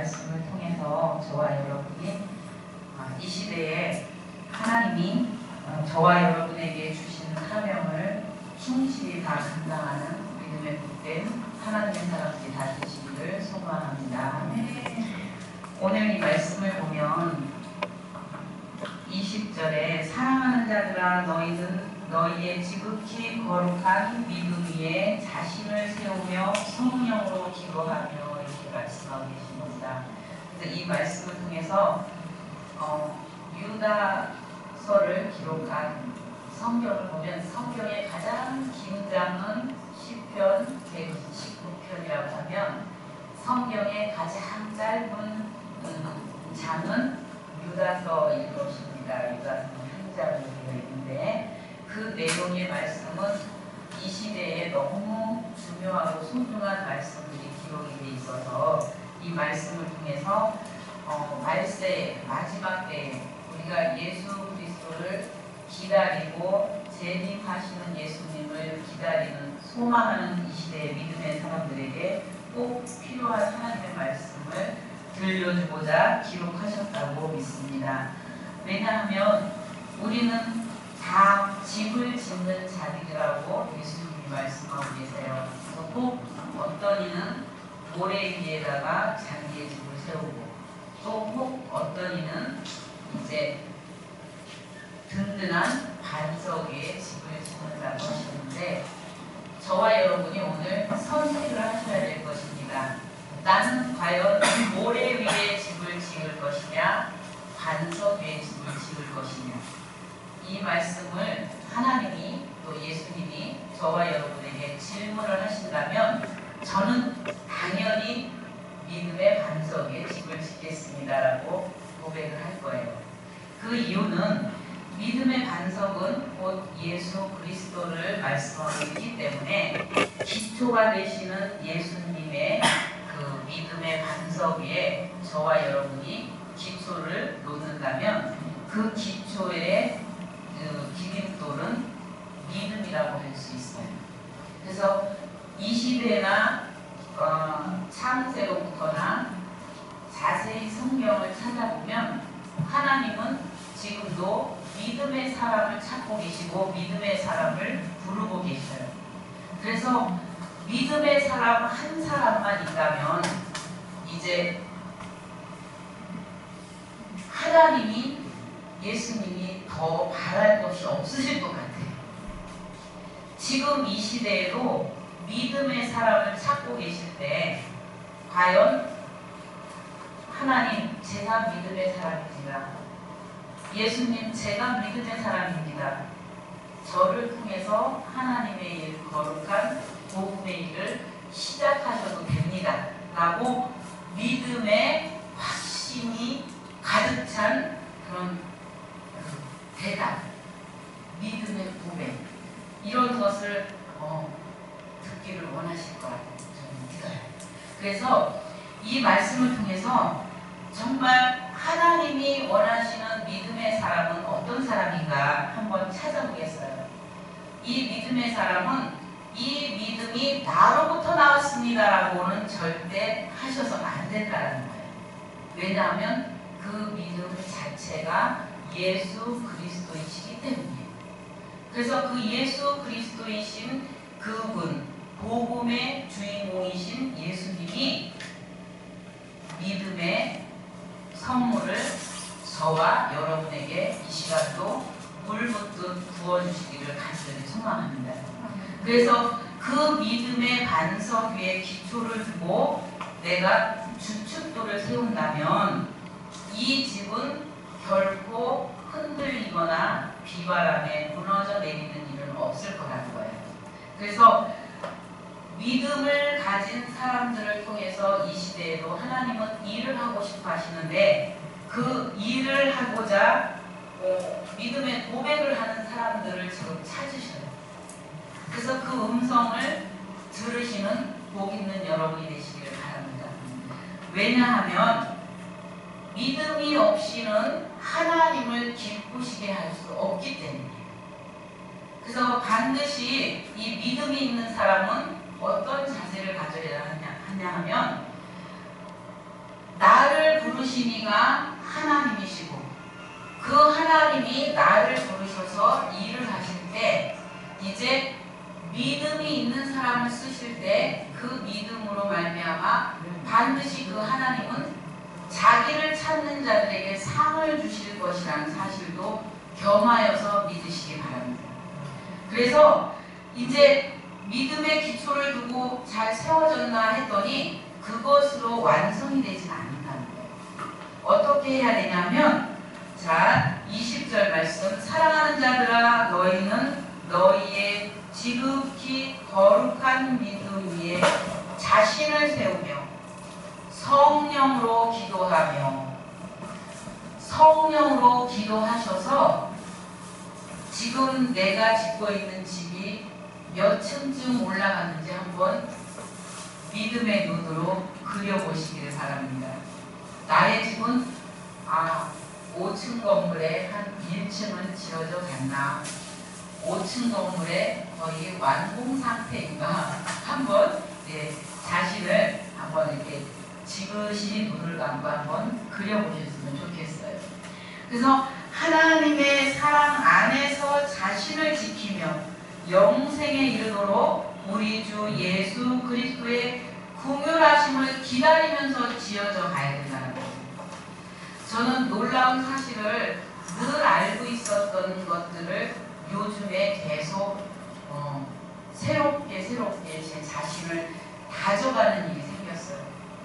말씀을 통해서 저와 여러분이 이 시대에 하나님이 저와 여러분에게 주신 사명을 충실히 다 감당하는 믿음에 복된 하나님의 사람들이 다 되시기를 소망합니다. 오늘 이 말씀을 보면 20절에 사랑하는 자들아 너희의 지극히 거룩한 믿음 위에 자신을 세우며 성령으로 기도하며 이렇게 말씀하고 계십니다. 그래서 이 말씀을 통해서 유다서를 기록한 성경을 보면 성경의 가장 긴 장은 시편 119편이라고 하면 성경의 가장 짧은 장은 유다서일 것입니다. 유다서는 한 장으로 되어 있는데 그 내용의 말씀은 이 시대에 너무 중요하고 소중한 말씀들이 기록이 되어 있어서 이 말씀을 통해서 말세 마지막 때에 우리가 예수 그리스도를 기다리고 재림하시는 예수님을 기다리는 소망하는 이 시대의 믿음의 사람들에게 꼭 필요한 하나님의 말씀을 들려주고자 기록하셨다고 믿습니다. 왜냐하면 우리는 다 집을 짓는 자들이라고 예수님이 말씀하고 계세요. 그래서 꼭 어떤 이는 모래 위에다가 잔디의 집을 세우고 또 혹 어떤 이는 이제 든든한 반석 위에 집을 짓는다고 하셨는데 저와 여러분이 오늘 선택을 하셔야 될 것입니다. 나는 과연 모래 위에 집을 지을 것이냐 반석 위에 집을 지을 것이냐. 이 말씀을 하나님이 또 예수님이 저와 여러분에게 질문을 하신다면 저는 당연히 믿음의 반석 위에 집을 짓겠습니다라고 고백을 할 거예요. 그 이유는 믿음의 반석은 곧 예수 그리스도를 말씀하고 있기 때문에 기초가 되시는 예수님의 그 믿음의 반석 위에 저와 여러분이 기초를 놓는다면 그 기초의 그 기둥돌은 믿음이라고 할 수 있어요. 그래서 이 시대나 창세로부터나 자세히 성경을 찾아보면 하나님은 지금도 믿음의 사람을 찾고 계시고 믿음의 사람을 부르고 계셔요. 그래서 믿음의 사람 한 사람만 있다면 이제 하나님이 예수님이 더 바랄 것이 없으실 것 같아요. 지금 이 시대에도 믿음의 사람을 찾고 계실 때 과연 하나님 제가 믿음의 사람입니다. 예수님 제가 믿음의 사람입니다. 저를 통해서 하나님의 일 거룩한 복음의 일을 시작하셔도 됩니다. 라고 믿음의 확신이 가득 찬 그런 대답, 믿음의 고백 이런 것을 듣기를 원하실 거라고 저는 믿어요. 그래서 이 말씀을 통해서 정말 하나님이 원하시는 믿음의 사람은 어떤 사람인가 한번 찾아보겠어요. 이 믿음의 사람은 이 믿음이 나로부터 나왔습니다라고는 절대 하셔서는 안 된다는 거예요. 왜냐하면 그 믿음 자체가 예수 그리스도이시기 때문이에요. 그래서 그 예수 그리스도이신 그분, 복음의 주인공이신 예수님이 믿음의 선물을 저와 여러분에게 이 시간도 물붓듯 부어주시기를 간절히 소망합니다. 그래서 그 믿음의 반석 위에 기초를 두고 내가 주춧돌을 세운다면 이 집은 결코 흔들리거나 비바람에 무너져 내리는 일은 없을 거라는 거예요. 그래서 믿음을 가진 사람들을 통해서 이 시대에도 하나님은 일을 하고 싶어 하시는데 그 일을 하고자 믿음의 고백을 하는 사람들을 지금 찾으셔요. 그래서 그 음성을 들으시는 복 있는 여러분이 되시기를 바랍니다. 왜냐하면 믿음이 없이는 하나님을 기쁘시게 할 수 없기 때문에. 그래서 반드시 이 믿음이 있는 사람은 어떤 자세를 가져야 하냐 하면 나 부르신 이가 하나님이시고 그 하나님이 나를 부르셔서 일을 하실 때 이제 믿음이 있는 사람을 쓰실 때 그 믿음으로 말미암아 반드시 그 하나님은 자기를 찾는 자들에게 상을 주실 것이라는 사실도 겸하여서 믿으시기 바랍니다. 그래서 이제 믿음의 기초를 두고 잘 세워졌나 했더니 그것으로 완성이 되진 않는다는 거예요. 어떻게 해야 되냐면 자 20절 말씀 사랑하는 자들아 너희는 너희의 지극히 거룩한 믿음 위에 자신을 세우며 성령으로 기도하셔서 지금 내가 짓고 있는 집이 몇 층쯤 올라갔는지 한번 믿음의 눈으로 그려보시기를 바랍니다. 나의 집은 5층 건물에 한 1층은 지어져 갔나 5층 건물에 거의 완공 상태인가 한번 자신을 한번 이렇게 지그시 눈을 감고 한번 그려보셨으면 좋겠어요. 그래서 하나님의 사랑 안에서 자신을 지키며 영생에 이르도록 우리 주 예수 그리스도의 긍휼하심을 기다리면서 지어져 가야 된다는 거예요. 저는 놀라운 사실을 늘 알고 있었던 것들을 요즘에 계속 새롭게 제 자신을 다져가는 일이 생겼어요.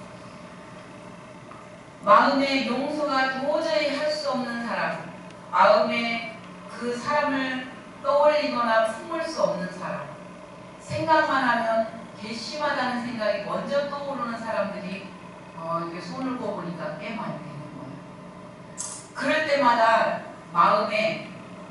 마음의 용서가 도저히 할 수 없는 사람, 마음에 그 사람을 떠올리거나 품을 수 없는 사람, 생각만 하면 괘씸하다는 생각이 먼저 떠오르는 사람들이 이렇게 손을 꼽으니까 꽤 많이 되는 거예요. 그럴 때마다 마음에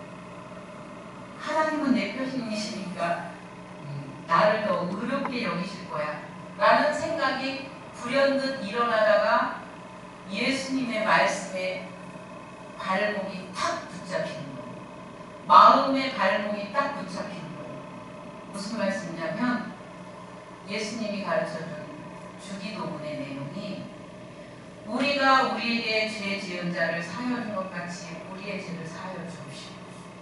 하나님은 내 편이시니까 나를 더 의롭게 여기실 거야 라는 생각이 불현듯 일어나다가 예수님의 말씀에 발목이 탁 붙잡히는 거예요. 마음의 발목이 딱 붙잡히는 거예요. 무슨 말씀이냐면 예수님이 가르쳐준 주기도문의 내용이 우리가 우리에게 죄 지은 자를 사하여준 것 같이 우리의 죄를 사하여 주옵시고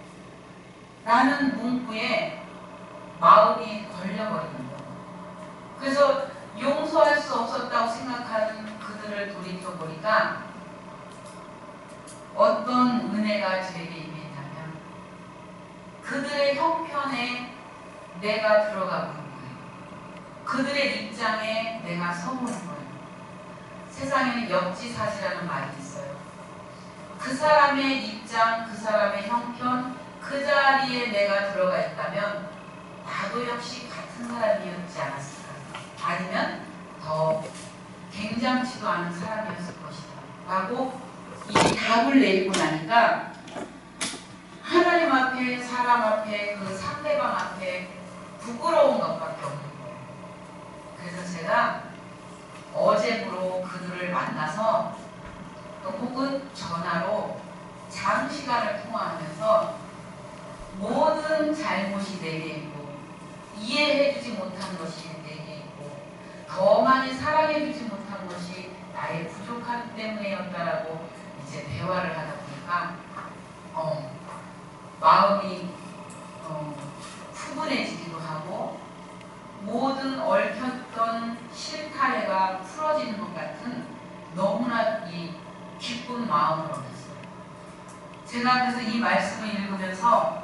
라는 문구에 마음이 걸려버리는 거예요. 그래서 용서할 수 없었다고 생각하는 그들을 돌이켜보니까 어떤 은혜가 저에게 임했냐면 그들의 형편에 내가 들어가 보는 거예요. 그들의 입장에 내가 서보는 거예요. 세상에는 역지사지라는 말이 있어요. 그 사람의 입장, 그 사람의 형편, 그 자리에 내가 들어가 있다면 나도 역시 같은 사람이었지 않았을까? 아니면 더 굉장치도 않은 사람이었을 것이다 라고 이 답을 내리고 나니까 하나님 앞에, 사람 앞에, 그 상대방 앞에 부끄러운 것밖에 없는 거예요. 그래서 제가 어제부로 그들을 만나서 또 혹은 전화로 장시간을 통화하면서 모든 잘못이 내게 있고 이해해주지 못한 것이 내게 있고 더 많이 사랑해주지 못한 것이 나의 부족함 때문이었다라고 이제 대화를 하다 보니까 마음이 푸근해지기도 하고 모든 얽혔던 실타래가 풀어지는 것 같은 너무나 이 기쁜 마음을 얻었어요. 제가 그래서 이 말씀을 읽으면서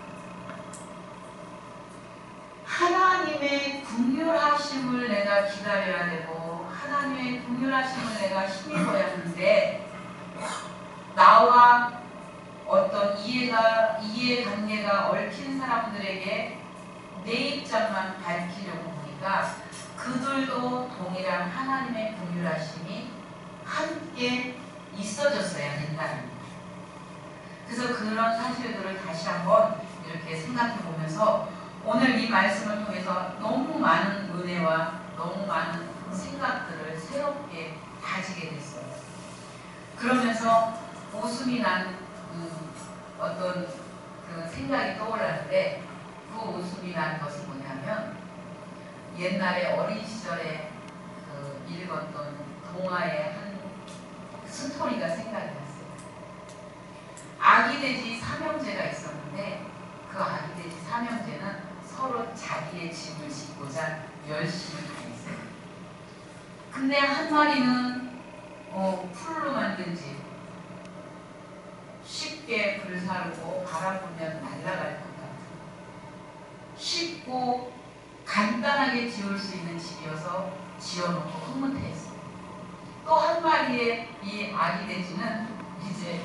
하나님의 긍휼하심을 내가 기다려야 되고 하나님의 긍휼하심을 내가 힘입어야 하는데 나와 어떤 이해관계가 얽힌 사람들에게 내 입장만 밝히려고 보니까 그들도 동일한 하나님의 긍휼하심이 함께 있어졌어야 된다는 거예요. 그래서 그런 사실들을 다시 한번 이렇게 생각해 보면서 오늘 이 말씀을 통해서 너무 많은 은혜와 너무 많은 생각들을 새롭게 가지게 됐어요. 그러면서 웃음이 난 어떤 그 생각이 떠올랐는데 그 웃음이 난 것이 뭐냐면 옛날에 어린 시절에 읽었던 동화의 한 스토리가 생각이 났어요. 아기돼지 삼형제가 있었는데 그 아기돼지 삼형제는 서로 자기의 집을 짓고자 열심히 다녔어요. 근데 한 마리는 풀로 만든 집, 쉽게 불사르고 바람 불면 날아갈 것 같은 쉽고 간단하게 지을 수 있는 집이어서 지어놓고 흐뭇해했어요. 또 한 마리의 이 아기 돼지는 이제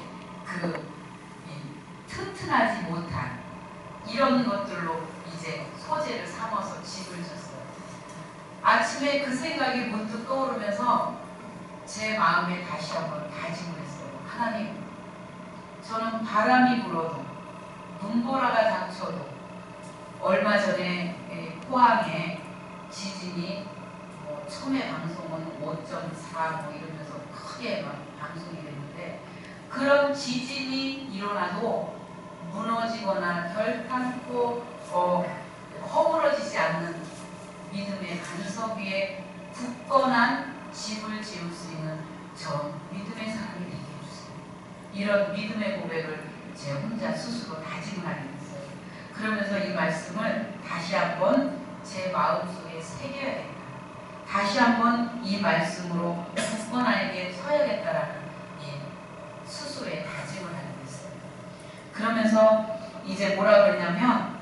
튼튼하지 못한 이런 것들로 이제 소재를 삼아서 집을 졌어요. 아침에 그 생각이 문득 떠오르면서 제 마음에 다시 한번 다짐을 했어요. 하나님, 저는 바람이 불어도 눈보라가 닥쳐도 얼마 전에 포항에 지진이 처음에 방송은 5.4 이러면서 크게 막 방송이 됐는데 그런 지진이 일어나도 무너지거나 결탄코 허물어지지 않는 믿음의 반석 위에 굳건한 집을 지을 수 있는 저 믿음의 사람이 되게 해주세요. 이런 믿음의 고백을 제 혼자 스스로 다짐을 하게 됐어요. 그러면서 이 말씀을 다시 한번 제 마음속에 새겨야겠다. 다시 한번 이 말씀으로 굳건하게 서야겠다라는 스스로의 다짐을 하게 됐어요. 그러면서 이제 뭐라 그러냐면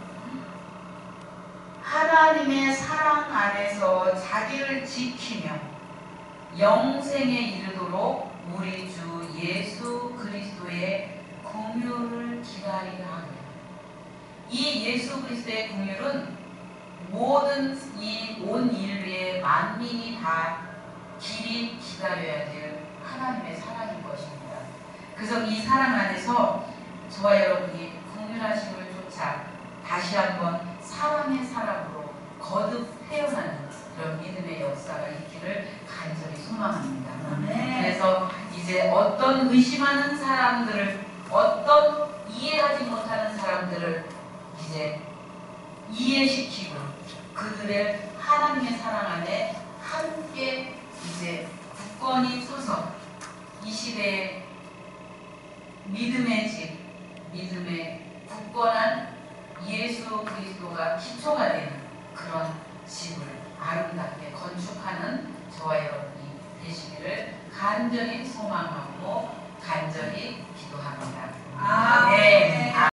하나님의 사랑 안에서 자기를 지키며 영생에 이르도록 우리 주 예수 그리스도의 긍휼을 기다리라 하며 이 예수 그리스도의 긍휼은 모든 이 온 인류의 만민이 다 길이 기다려야 될 하나님의 사랑인 것입니다. 그래서 이 사랑 안에서 저와 여러분이 긍휼하심을 쫓아 다시 한번 사랑의 사랑으로 거듭 태어나는 그런 믿음의 역사가 있기를 간절히 소망합니다. 그래서 이제 어떤 의심하는 사람들을, 어떤 이해하지 못하는 사람들을 이제 이해시키고 그들의 하나님의 사랑 안에 함께 이제 굳건히 서서 이 시대의 믿음의 집, 믿음의 굳건한 예수 그리스도가 기초가 되는 그런 집을 아름답게 건축하는 저와 여러분이 되시기를 간절히 소망하고 간절히 기도합니다. 네.